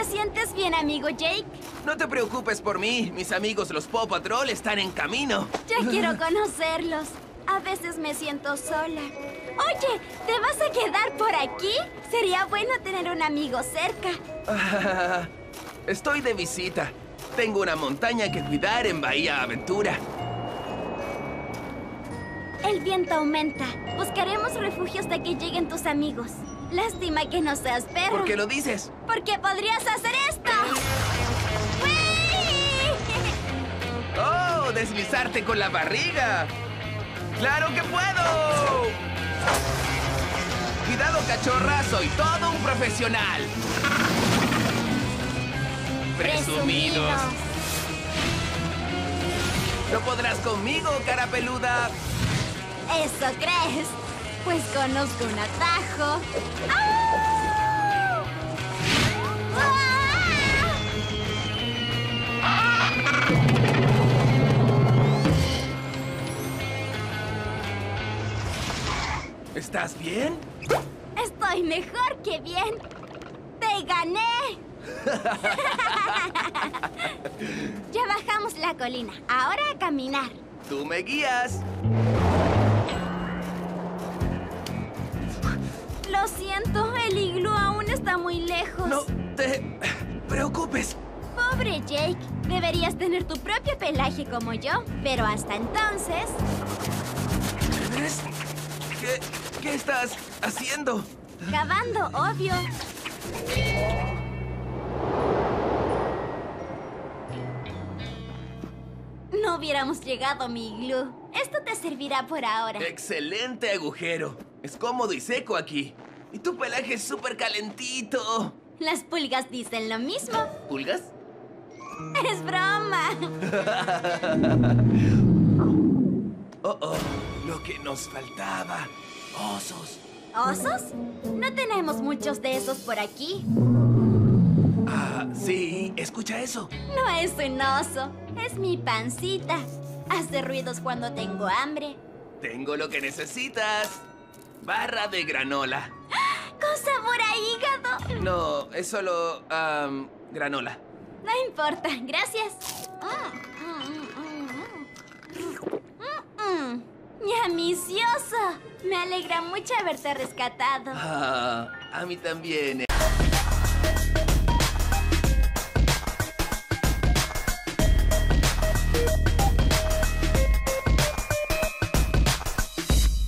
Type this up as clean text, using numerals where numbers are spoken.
¿Te sientes bien, amigo Jake? No te preocupes por mí. Mis amigos los Paw Patrol están en camino. Ya quiero conocerlos. A veces me siento sola. Oye, ¿te vas a quedar por aquí? Sería bueno tener un amigo cerca. Estoy de visita. Tengo una montaña que cuidar en Bahía Aventura. El viento aumenta. Buscaremos refugio hasta que lleguen tus amigos. Lástima que no seas perro. ¿Por qué lo dices? Porque podrías hacer esto. ¡Whee! ¡Oh! ¡Deslizarte con la barriga! ¡Claro que puedo! Cuidado, cachorra. Soy todo un profesional. Presumidos. ¿No podrás conmigo, cara peluda? ¿Eso crees? Pues conozco un atajo. ¡Au! ¡Ah! ¿Estás bien? Estoy mejor que bien. ¡Te gané! Ya bajamos la colina. Ahora a caminar. Tú me guías. Lo siento, el iglú aún está muy lejos. No te preocupes. Pobre Jake, deberías tener tu propio pelaje como yo. Pero hasta entonces... ¿Ves? ¿Qué estás haciendo? Cavando, obvio. No hubiéramos llegado a mi iglú. Esto te servirá por ahora. ¡Excelente agujero! Es cómodo y seco aquí. Y tu pelaje es súper calentito. Las pulgas dicen lo mismo. ¿Pulgas? ¡Es broma! Oh, lo que nos faltaba. Osos. ¿Osos? No tenemos muchos de esos por aquí. Ah, sí, escucha eso. No es un oso, es mi pancita. Hace ruidos cuando tengo hambre. Tengo lo que necesitas. Barra de granola. ¡Con sabor a hígado! No, es solo granola. No importa, gracias. ¡Ñamicioso! Me alegra mucho haberte rescatado. Ah, a mí también.